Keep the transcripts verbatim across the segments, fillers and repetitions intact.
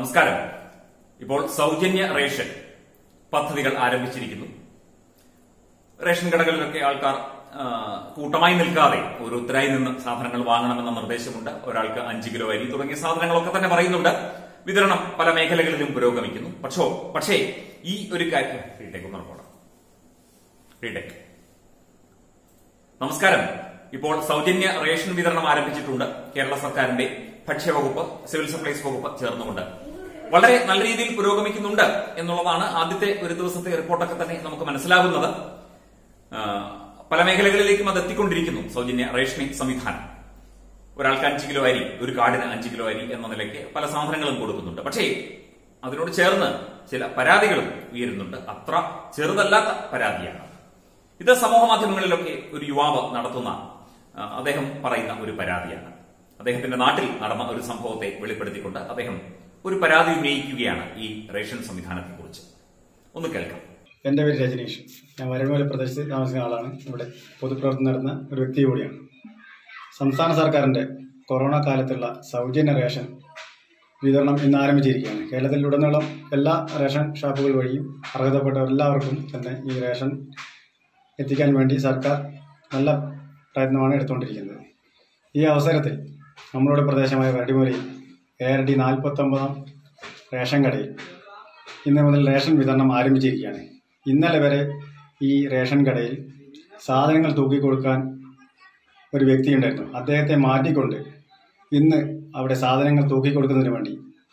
നമസ്കാരം. ഇപ്പോൾ സൗജന്യ റേഷൻ പദ്ധതികൾ ആരംഭിച്ചിരിക്കുന്നു. റേഷൻ കടകളിലൊക്കെ ആൾക്കാർ കൂട്ടമായി നിൽക്കാതെ ഓരോരുത്തരായി നിന്ന് സാധനങ്ങൾ വാങ്ങണമെന്ന നിർദ്ദേശമുണ്ട്. ഒരാൾക്ക് അഞ്ച് കിലോ അരി തുടങ്ങിയ സാധനങ്ങളൊക്കെ തന്നെ പറയുന്നുണ്ട്. വിതരണം പല മേഖലകളിലും പുരോഗമിക്കുന്നു. പക്ഷോ പക്ഷേ ഈ ഒരു കാര്യം നമസ്കാരം. ഇപ്പോൾ സൗജന്യ റേഷൻ വിതരണം ആരംഭിച്ചിട്ടുണ്ട്. കേരള സർക്കാരിന്റെ ഭക്ഷ്യവകുപ്പ്, സിവിൽ സപ്ലൈസ് വകുപ്പ് ചേർന്നുകൊണ്ട് വളരെ നല്ല രീതിയിൽ പുരോഗമിക്കുന്നുണ്ട് എന്നുള്ളതാണ് ആദ്യത്തെ ഒരു ദിവസത്തെ റിപ്പോർട്ടൊക്കെ തന്നെ നമുക്ക് മനസ്സിലാകുന്നത്. പല മേഖലകളിലേക്കും അത് എത്തിക്കൊണ്ടിരിക്കുന്നു. സൗജന്യ റേഷനിങ് സംവിധാനം ഒരാൾക്ക് അഞ്ച് കിലോ അരി, ഒരു കാർഡിന് അഞ്ച് കിലോ അരി എന്ന നിലയ്ക്ക് പല സാധനങ്ങളും കൊടുക്കുന്നുണ്ട്. പക്ഷേ അതിനോട് ചേർന്ന് ചില പരാതികളും ഉയരുന്നുണ്ട്. അത്ര ചെറുതല്ലാത്ത പരാതിയാണ് ഇത്. സമൂഹ മാധ്യമങ്ങളിലൊക്കെ ഒരു യുവാവ് നടത്തുന്ന അദ്ദേഹം പറയുന്ന ഒരു പരാതിയാണ്. അദ്ദേഹത്തിന്റെ നാട്ടിൽ നടന്ന ഒരു സംഭവത്തെ വെളിപ്പെടുത്തിക്കൊണ്ട് അദ്ദേഹം ഒരു പരാതി ഉന്നയിക്കുകയാണ് ഈ റേഷൻ സംവിധാനത്തെ കുറിച്ച്. ഒന്ന് കേൾക്കാം. എന്റെ പേര് രജനീഷ്. ഞാൻ വരമൂല പ്രദേശത്ത് താമസിക്കുന്ന ആളാണ്. ഇവിടെ പൊതുപ്രവർത്തനം നടത്തുന്ന ഒരു വ്യക്തി കൂടിയാണ്. സംസ്ഥാന സർക്കാരിന്റെ കൊറോണ കാലത്തുള്ള സൗജന്യ റേഷൻ വിതരണം ഇന്ന് ആരംഭിച്ചിരിക്കുകയാണ്. കേരളത്തിലുടനീളം എല്ലാ റേഷൻ ഷോപ്പുകൾ വഴിയും അർഹതപ്പെട്ട എല്ലാവർക്കും തന്നെ ഈ റേഷൻ എത്തിക്കാൻ വേണ്ടി സർക്കാർ നല്ല പ്രയത്നമാണ് എടുത്തുകൊണ്ടിരിക്കുന്നത്. ഈ അവസരത്തിൽ നമ്മളുടെ പ്രദേശമായ വരടിമൂലയിൽ എ ആർ ഡി നാൽപ്പത്തി ഒമ്പതാം റേഷൻ കടയിൽ ഇന്ന് മുതൽ റേഷൻ വിതരണം ആരംഭിച്ചിരിക്കുകയാണ്. ഇന്നലെ വരെ ഈ റേഷൻ കടയിൽ സാധനങ്ങൾ തൂക്കിക്കൊടുക്കാൻ ഒരു വ്യക്തിയുണ്ടായിരുന്നു. അദ്ദേഹത്തെ മാറ്റിക്കൊണ്ട് ഇന്ന് അവിടെ സാധനങ്ങൾ തൂക്കിക്കൊടുക്കുന്നതിന് വേണ്ടി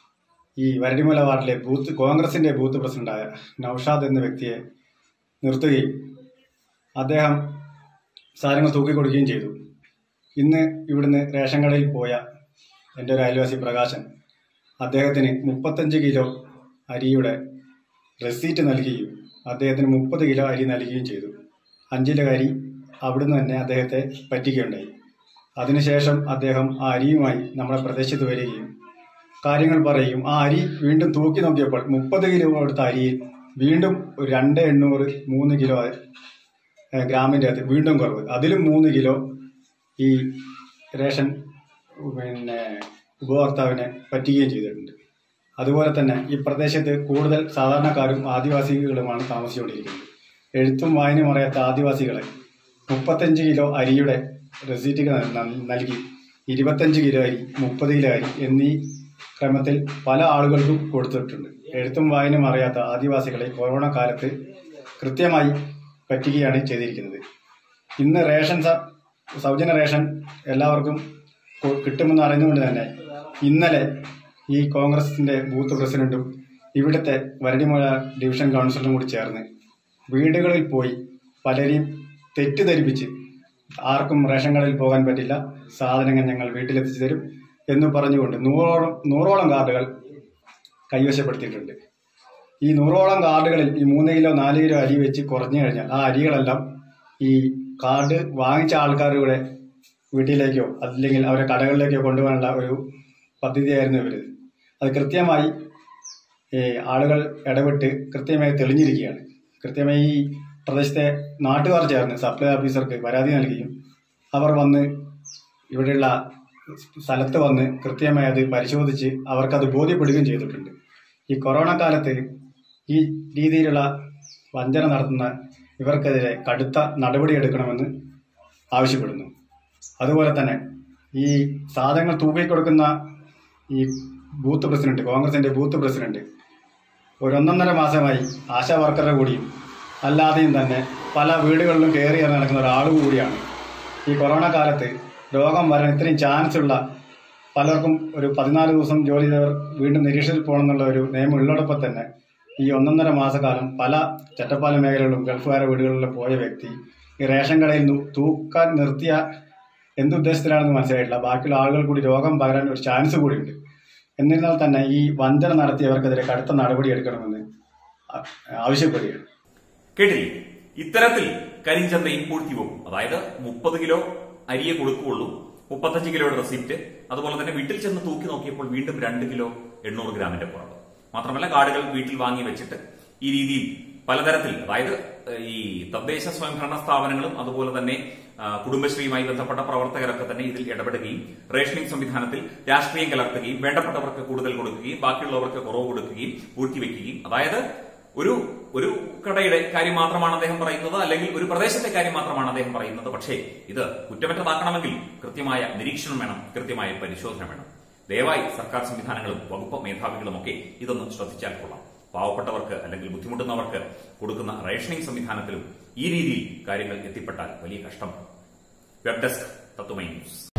ഈ വരടിമൂല വാർഡിലെ ബൂത്ത് കോൺഗ്രസിന്റെ ബൂത്ത് പ്രസിഡന്റായ നൌഷാദ് എന്ന വ്യക്തിയെ നിർത്തുകയും അദ്ദേഹം സാധനങ്ങൾ തൂക്കിക്കൊടുക്കുകയും ചെയ്തു. ഇന്ന് ഇവിടുന്ന് റേഷൻ കടയിൽ പോയ എൻ്റെ ഒരു അയൽവാസി പ്രകാശൻ അദ്ദേഹത്തിന് മുപ്പത്തഞ്ച് കിലോ അരിയുടെ റെസീറ്റ് നൽകുകയും അദ്ദേഹത്തിന് മുപ്പത് കിലോ അരി നൽകുകയും ചെയ്തു. അഞ്ച് കിലോ അരി അവിടുന്ന് തന്നെ അദ്ദേഹത്തെ പറ്റിക്കുകയുണ്ടായി. അതിനുശേഷം അദ്ദേഹം ആ അരിയുമായി നമ്മുടെ പ്രദേശത്ത് വരികയും കാര്യങ്ങൾ പറയുകയും ആ അരി വീണ്ടും തൂക്കി നോക്കിയപ്പോൾ മുപ്പത് കിലോ കൊടുത്ത അരിയിൽ വീണ്ടും ഒരു രണ്ട് എണ്ണൂറ് മൂന്ന് കിലോ ഗ്രാമിൻ്റെ അത് വീണ്ടും കുറവ്, അതിലും മൂന്ന് കിലോ ഈ റേഷൻ പിന്നെ ഉപഭോക്താവിനെ പറ്റുകയും ചെയ്തിട്ടുണ്ട്. അതുപോലെ തന്നെ ഈ പ്രദേശത്ത് കൂടുതൽ സാധാരണക്കാരും ആദിവാസികളുമാണ് താമസിച്ചുകൊണ്ടിരിക്കുന്നത്. എഴുത്തും വായനയും അറിയാത്ത ആദിവാസികളെ മുപ്പത്തഞ്ച് കിലോ അരിയുടെ റെസീറ്റുകൾ നൽകി ഇരുപത്തഞ്ച് കിലോ അരി, മുപ്പത് കിലോ അരി എന്നീ ക്രമത്തിൽ പല ആളുകൾക്കും കൊടുത്തിട്ടുണ്ട്. എഴുത്തും വായനയും അറിയാത്ത ആദിവാസികളെ കൊറോണ കാലത്ത് കൃത്യമായി പറ്റുകയാണ് ചെയ്തിരിക്കുന്നത്. ഇന്ന് റേഷൻ സൗജന്യ റേഷൻ എല്ലാവർക്കും കിട്ടുമെന്ന് അറിഞ്ഞുകൊണ്ട് തന്നെ ഇന്നലെ ഈ കോൺഗ്രസിന്റെ ബൂത്ത് പ്രസിഡന്റും ഇവിടുത്തെ വരടിമൂല ഡിവിഷൻ കൗൺസിലറും കൂടി ചേർന്ന് വീടുകളിൽ പോയി പലരെയും തെറ്റിദ്ധരിപ്പിച്ച് ആർക്കും റേഷൻ കടയിൽ പോകാൻ പറ്റില്ല, സാധനങ്ങൾ ഞങ്ങൾ വീട്ടിലെത്തിച്ചു തരും എന്ന് പറഞ്ഞുകൊണ്ട് നൂറോളം നൂറോളം കാർഡുകൾ കൈവശപ്പെടുത്തിയിട്ടുണ്ട്. ഈ നൂറോളം കാർഡുകളിൽ ഈ മൂന്ന് കിലോ നാല് കിലോ അരി വെച്ച് കുറഞ്ഞു കഴിഞ്ഞാൽ ആ അരികളെല്ലാം ഈ കാർഡ് വാങ്ങിച്ച ആൾക്കാരുടെ വീട്ടിലേക്കോ അല്ലെങ്കിൽ അവരെ കടകളിലേക്കോ കൊണ്ടുപോകാനുള്ള ഒരു പദ്ധതിയായിരുന്നു ഇവർ. അത് കൃത്യമായി ആളുകൾ ഇടപെട്ട് കൃത്യമായി തെളിഞ്ഞിരിക്കുകയാണ്. കൃത്യമായി ഈ പ്രദേശത്തെ നാട്ടുകാർ ചേർന്ന് സപ്ലൈ ഓഫീസർക്ക് പരാതി നൽകുകയും അവർ വന്ന് ഇവിടെയുള്ള സ്ഥലത്ത് വന്ന് കൃത്യമായി അത് പരിശോധിച്ച് അവർക്കത് ബോധ്യപ്പെടുകയും ചെയ്തിട്ടുണ്ട്. ഈ കൊറോണ കാലത്ത് ഈ രീതിയിലുള്ള വഞ്ചന നടത്തുന്ന ഇവർക്കെതിരെ കടുത്ത നടപടിയെടുക്കണമെന്ന് ആവശ്യപ്പെടുന്നു. അതുപോലെ തന്നെ ഈ സാധനങ്ങൾ തൂക്കിക്കൊടുക്കുന്ന ഈ ബൂത്ത് പ്രസിഡന്റ്, കോൺഗ്രസിന്റെ ബൂത്ത് പ്രസിഡന്റ് ഒരൊന്നൊന്നര മാസമായി ആശാ വർക്കറുടെ കൂടിയും അല്ലാതെയും തന്നെ പല വീടുകളിലും കയറി ഇറങ്ങി നടക്കുന്ന ഒരാൾ കൂടിയാണ്. ഈ കൊറോണ കാലത്ത് രോഗം വരാൻ ഇത്രയും ചാൻസ് ഉള്ള പലർക്കും ഒരു പതിനാല് ദിവസം ജോലി ചെയ്തവർ വീണ്ടും നിരീക്ഷണത്തിൽ പോകണമെന്നുള്ള ഒരു നിയമം ഉള്ളതോടൊപ്പം തന്നെ ഈ ഒന്നൊന്നര മാസക്കാലം പല ചട്ടപ്പാല മേഖലകളിലും ഗൾഫുകാര വീടുകളിലും പോയ വ്യക്തി ഈ റേഷൻ കടയിൽ തൂക്കാൻ നിർത്തിയ എന്തുദ്ദേശത്തിലാണെന്ന് മനസ്സിലായിട്ടില്ല. ബാക്കിയുള്ള ആളുകൾ കൂടി രോഗം പകരാൻ ഒരു ചാൻസ് കൂടിയുണ്ട്. എന്നിരുന്നാൽ തന്നെ ഈ വഞ്ചന നടത്തിയവർക്കെതിരെ കടുത്ത നടപടി എടുക്കണമെന്ന് ആവശ്യപ്പെടുകയാണ്. കേട്ടില്ലേ? ഇത്തരത്തിൽ കരിഞ്ചന്തയും പൂഴ്ത്തിവെക്കും. അതായത് മുപ്പത് കിലോ അരിയെ കൊടുക്കുകയുള്ളൂ, മുപ്പത്തഞ്ച് കിലോയുടെ റെസിപ്റ്റ്, അതുപോലെ തന്നെ വീട്ടിൽ ചെന്ന് തൂക്കി നോക്കിയപ്പോൾ വീണ്ടും രണ്ട് കിലോ എണ്ണൂറ് ഗ്രാമിന്റെ കുറവ്. മാത്രമല്ല കാർഡുകൾ വീട്ടിൽ വാങ്ങി വെച്ചിട്ട് ഈ രീതിയിൽ പലതരത്തിൽ, അതായത് ഈ തദ്ദേശ സ്വയംഭരണ സ്ഥാപനങ്ങളും അതുപോലെ തന്നെ കുടുംബശ്രീയുമായി ബന്ധപ്പെട്ട പ്രവർത്തകരൊക്കെ തന്നെ ഇതിൽ ഇടപെടുകയും റേഷനിംഗ് സംവിധാനത്തിൽ രാഷ്ട്രീയം കലർത്തുകയും വേണ്ടപ്പെട്ടവർക്ക് കൂടുതൽ കൊടുക്കുകയും ബാക്കിയുള്ളവർക്ക് കുറവ് കൊടുക്കുകയും പൂഴ്ത്തിവെക്കുകയും, അതായത് ഒരു ഒരു കടയുടെ കാര്യം മാത്രമാണ് അദ്ദേഹം പറയുന്നത്, അല്ലെങ്കിൽ ഒരു പ്രദേശത്തെ കാര്യം മാത്രമാണ് അദ്ദേഹം പറയുന്നത്. പക്ഷേ ഇത് കുറ്റമറ്റതാക്കണമെങ്കിൽ കൃത്യമായ നിരീക്ഷണം വേണം, കൃത്യമായ പരിശോധന വേണം. ദയവായി സർക്കാർ സംവിധാനങ്ങളും വകുപ്പ് മേധാവികളും ഒക്കെ ഇതൊന്ന് ശ്രദ്ധിച്ചാൽ കൊള്ളാം. പാവപ്പെട്ടവർക്ക് അല്ലെങ്കിൽ ബുദ്ധിമുട്ടുന്നവർക്ക് കൊടുക്കുന്ന റേഷനിംഗ് സംവിധാനത്തിലും ഈ രീതിയിൽ കാര്യങ്ങൾ എത്തിപ്പെട്ടാൽ വലിയ കഷ്ടമാണ്. Web desk Tatwamayi news.